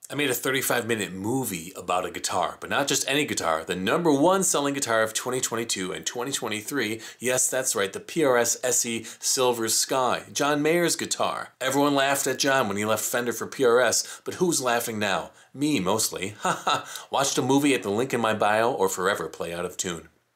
I made a 35-minute movie about a guitar, but not just any guitar, the #1 selling guitar of 2022 and 2023. Yes, that's right, the PRS SE Silver Sky, John Mayer's guitar. Everyone laughed at John when he left Fender for PRS, but who's laughing now? Me, mostly. Haha. Watch the movie at the link in my bio or forever play out of tune.